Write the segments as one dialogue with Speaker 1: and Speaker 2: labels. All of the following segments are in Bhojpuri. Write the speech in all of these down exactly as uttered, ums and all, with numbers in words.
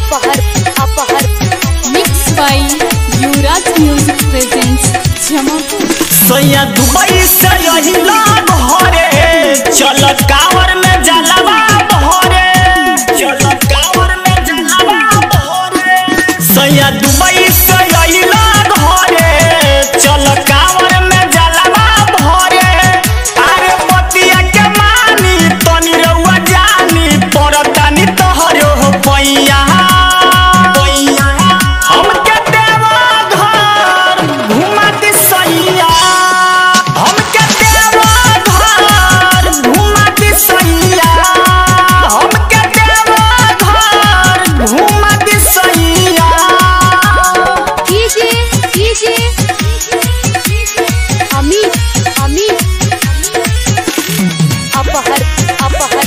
Speaker 1: अपहर अपहर
Speaker 2: mix by Yuvraj music presents Jamapur.
Speaker 3: सैया दुबई से यही लाग हरे चल कांवर में जलवा भरे चल कांवर में जलवा भरे सैया दुबई से यही लाग हरे चल कांवर में जलवा भरे अरे पतिया के मानी तनी रउआ जानी परतानी तोहरो हो पैया पैया हमके देवा घर घुमाती सैया हमके देवा घर घुमाती सैया हमके देवा घर घुमाती सैया
Speaker 1: कीजिए कीजिए अमित अमित अपहर अपहर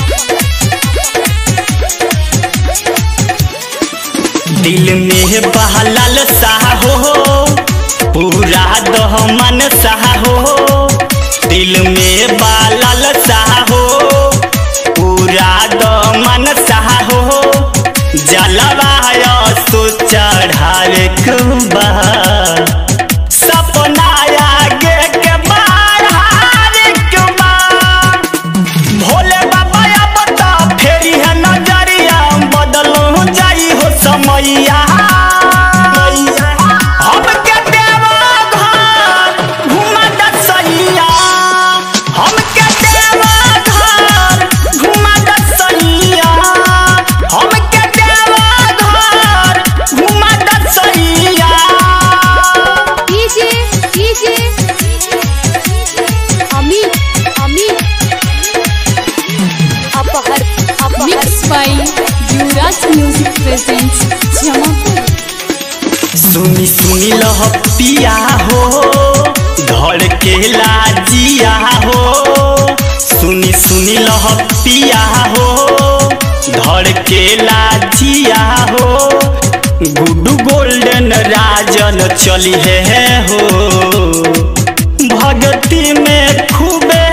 Speaker 3: दिल में बहलल सा हो पूरा दह मन सा हो दिल में बहलल सा हो पूरा दह मन सा हो जलवा तो चढ़ावे कुबा सपना आगे के बाहर कुबा भोले बाबा अब तो फेरी है नजरिया बदलू जाई हो समैया हमके देवा घर घुमा दसैया हमके देवा घर घुमा दसैया हमके देवा घर घुमा दसैया
Speaker 1: कीजिए कीजिए अमित अमित अपहर अपहर
Speaker 2: mix by Yuvraj music presents Jamapur.
Speaker 3: सुनी सुनी लह पिया हो धड़ के लाजिया हो सुनी सुनी लह पिया हो धड़ के लाजिया हो गुड्डू गोल्डन राजन चली है हो भगती में खूबे